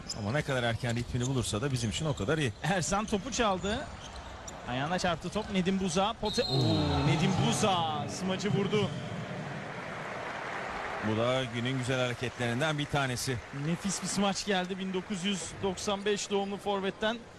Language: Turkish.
Ama ne kadar erken ritmini bulursa da bizim için o kadar iyi. Ersan topu çaldı. Ayağına çarptı top. Nedim Buza. Nedim Buza smacı vurdu. Bu da günün güzel hareketlerinden bir tanesi. Nefis bir smaç geldi 1995 doğumlu forvetten.